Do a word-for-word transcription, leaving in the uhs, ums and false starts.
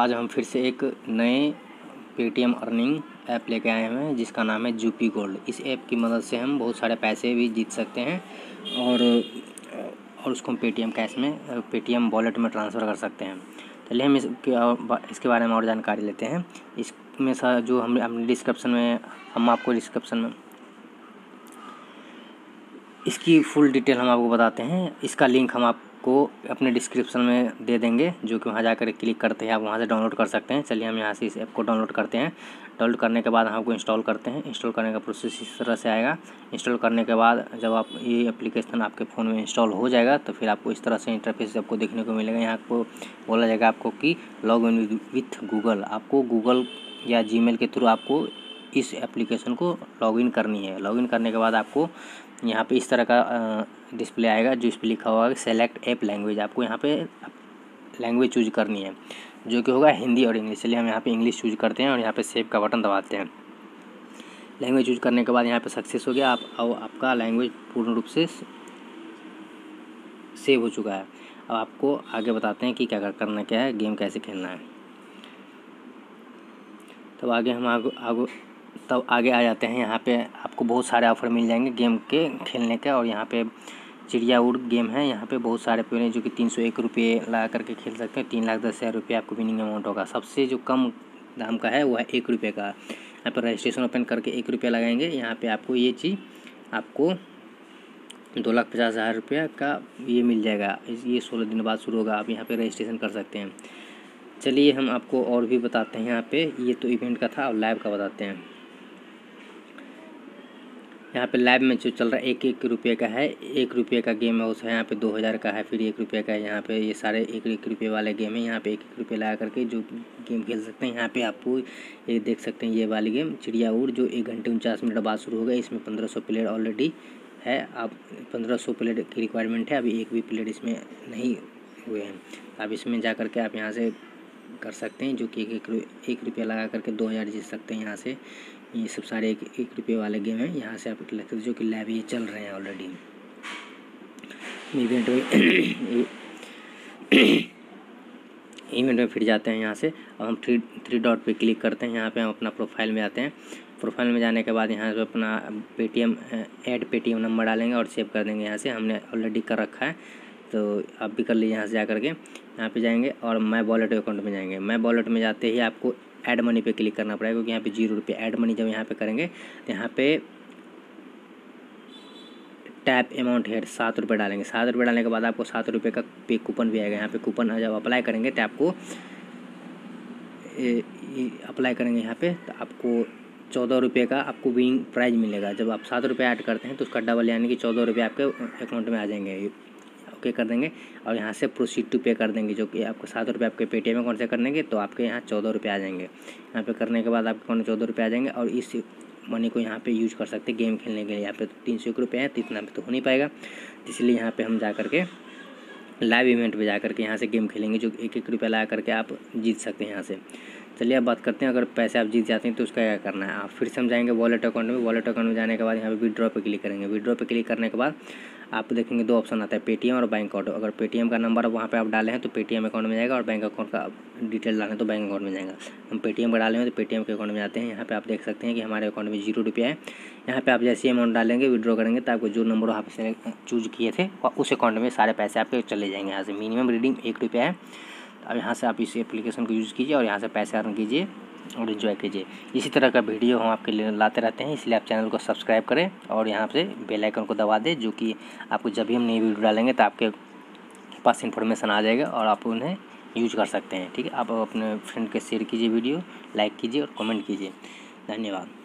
आज हम फिर से एक नए पेटीएम अर्निंग ऐप लेके आए हुए हैं जिसका नाम है जूपी गोल्ड। इस ऐप की मदद से हम बहुत सारे पैसे भी जीत सकते हैं और और उसको हम पेटीएम कैश में पेटीएम वॉलेट में ट्रांसफ़र कर सकते हैं। चलिए हम इसके इसके बारे में और जानकारी लेते हैं। इसमें सा जो हम अपने डिस्क्रिप्शन में हम आपको डिस्क्रिप्शन में इसकी फुल डिटेल हम आपको बताते हैं। इसका लिंक हम आपको अपने डिस्क्रिप्शन में दे देंगे, जो कि वहाँ जाकर क्लिक करते हैं आप वहाँ से डाउनलोड कर सकते हैं। चलिए हम यहाँ से इस ऐप को डाउनलोड करते हैं। डाउनलोड करने के बाद हम आपको इंस्टॉल करते हैं। इंस्टॉल करने का प्रोसेस इस तरह से आएगा। इंस्टॉल करने के बाद जब आप ये एप्लीकेशन आपके फ़ोन में इंस्टॉल हो जाएगा तो फिर आपको इस तरह से इंटरफेस आपको देखने को मिलेगा। यहाँ आपको बोला जाएगा आपको कि लॉग इन विथ गूगल। आपको गूगल या जीमेल के थ्रू आपको इस एप्लीकेशन को लॉगिन करनी है। लॉगिन करने के बाद आपको यहाँ पे इस तरह का डिस्प्ले आएगा जिस पे लिखा हुआ है सेलेक्ट ऐप लैंग्वेज। आपको यहाँ पे लैंग्वेज चूज करनी है जो कि होगा हिंदी और इंग्लिश। चलिए हम यहाँ पे इंग्लिश चूज करते हैं और यहाँ पे सेव का बटन दबाते हैं। लैंग्वेज चूज करने के बाद यहाँ पे सक्सेस हो गया। आप अब आपका लैंग्वेज पूर्ण रूप से सेव हो चुका है। अब आपको आगे बताते हैं कि क्या करना क्या है, गेम कैसे खेलना है। तब आगे हम आगे आगे तब आगे आ जाते हैं। यहाँ पे आपको बहुत सारे ऑफ़र मिल जाएंगे गेम के खेलने के। और यहाँ पे चिड़िया उड़ गेम है। यहाँ पे बहुत सारे प्लेयर जो कि तीन सौ एक रुपये लगा करके खेल सकते हैं। तीन लाख दस हज़ार रुपये आपको विनिंग अमाउंट होगा। सबसे जो कम दाम का है वो है एक रुपये का। यहाँ पर रजिस्ट्रेशन ओपन करके एक रुपया लगाएंगे। यहाँ पे आपको ये चीज़ आपको दो लाख पचास हज़ार रुपये का ये मिल जाएगा। ये सोलह दिन बाद शुरू होगा। आप यहाँ पे रजिस्ट्रेशन कर सकते हैं। चलिए हम आपको और भी बताते हैं। यहाँ पे ये तो इवेंट का था और लाइव का बताते हैं। यहाँ पे लाइव में जो चल रहा है एक एक रुपये का है। एक रुपये का गेम है उस यहाँ पे दो हज़ार का है, फिर एक रुपये का है। यहाँ पे ये सारे एक एक रुपये वाले गेम है। यहाँ पे एक एक रुपये लगा करके जो गेम खेल सकते हैं। यहाँ पे आपको ये देख सकते हैं ये वाली गेम चिड़िया उड़ जो एक घंटे उनचास मिनट बाद शुरू होगा। इसमें पंद्रह सौ प्लेयर ऑलरेडी है। आप पंद्रह सौ प्लेयर की रिक्वायरमेंट है। अभी एक भी प्लेयर इसमें नहीं हुए हैं। आप इसमें जा करके आप यहाँ से कर सकते हैं जो कि एक एक एक रुपया लगा करके दो हज़ार जीत सकते हैं। यहाँ से ये सब सारे एक एक रुपये वाले गेम हैं। यहाँ से आप लगते हैं जो कि लाइव ये चल रहे हैं ऑलरेडी इवेंट में इवेंट में फिर जाते हैं। यहाँ से अब हम थ्री थ्री डॉट पे क्लिक करते हैं। यहाँ पे हम अपना प्रोफाइल में आते हैं। प्रोफाइल में जाने के बाद यहाँ से अपना पेटीएम ऐड पेटीएम नंबर डालेंगे और सेव कर देंगे। यहाँ से हमने ऑलरेडी कर रखा है तो आप भी कर लीजिए। यहाँ से जा करके यहाँ पे जाएंगे और माय वॉलेट अकाउंट में जाएंगे। माय वॉलेट में जाते ही आपको ऐड मनी पे क्लिक करना पड़ेगा क्योंकि यहाँ पे जीरो रुपये ऐड मनी जब यहाँ पे करेंगे तो यहाँ पे टैप अमाउंट है सात रुपये डालेंगे। सात रुपये डालने के बाद आपको सात रुपये का पे कूपन भी आएगा। यहाँ पे कूपन जब अप्लाई करेंगे तो आपको अप्लाई करेंगे यहाँ पे तो आपको चौदह रुपये का आपको विनिंग प्राइज मिलेगा। जब आप सात रुपये ऐड करते हैं तो उसका डबल यानी कि चौदह रुपये आपके अकाउंट में आ जाएंगे। ओके कर देंगे और यहाँ से प्रोसीड टू पे कर देंगे जो कि आपको सात रुपये आपके पेटीएम अकाउंट से कर देंगे तो आपके यहाँ चौदह रुपये आ जाएंगे। यहाँ पे करने के बाद आपके अकाउंट में चौदह रुपये आ जाएंगे और इस मनी को यहाँ पे यूज कर सकते हैं गेम खेलने के लिए। यहाँ पे तो तीन सौ एक रुपये है तो इतना पे तो हो नहीं पाएगा, इसलिए यहाँ पे हम जा करके लाइव इवेंट पे जा करके यहाँ से गेम खेलेंगे जो एक एक रुपया लगा करके आप जीत सकते हैं यहाँ से। चलिए अब बात करते हैं अगर पैसे आप जीत जाते हैं तो उसका क्या करना है। आप फिर से हम जाएंगे वॉलेट अकाउंट में। वॉलेट अकाउंट में जाने के बाद यहाँ पे विड्रॉ पे क्लिक करेंगे। विड्रॉ पे क्लिक करने के बाद आप देखेंगे दो ऑप्शन आता है पेटीएम और बैंक अकाउंट। अगर पेटीएम का नंबर वहाँ पे आप डाले हैं तो पेटीएम अकाउंट में जाएगा और बैंक अकाउंट का डिटेल डालें तो बैंक अकाउंट में जाएगा। हम पेटीएम का डाले हैं तो पेटीएम के अकाउंट में जाते हैं। यहाँ पे आप देख सकते हैं कि हमारे अकाउंट में जीरो रुपया है। यहाँ पे आप जैसे अमाउंट डालेंगे विड्रॉ करेंगे तो आपको जो नंबर आप चूज किए थे उस अकाउंट में सारे पैसे आपके चले जाएंगे। यहाँ से मिनिमम रीडिंग एक रुपया है। अब यहाँ से आप इस एप्लीकेशन को यूज़ कीजिए और यहाँ से पैसे अर्न कीजिए और एंजॉय कीजिए। इसी तरह का वीडियो हम आपके लिए लाते रहते हैं, इसलिए आप चैनल को सब्सक्राइब करें और यहाँ से बेल आइकन को दबा दें जो कि आपको जब भी हम नई वीडियो डालेंगे तो आपके पास इन्फॉर्मेशन आ जाएगा और आप उन्हें यूज कर सकते हैं। ठीक है, आप अपने फ्रेंड के शेयर कीजिए, वीडियो लाइक कीजिए और कमेंट कीजिए। धन्यवाद।